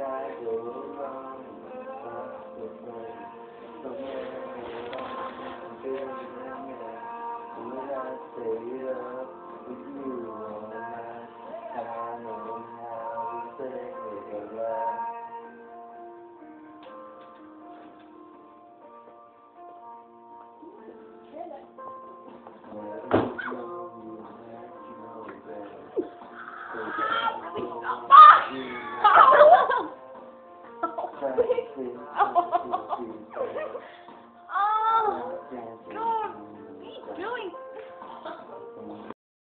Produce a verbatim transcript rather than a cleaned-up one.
I go wrong, stop the fight. Somewhere along the way, would I stay up with you all night? I know how to say it right. Oh!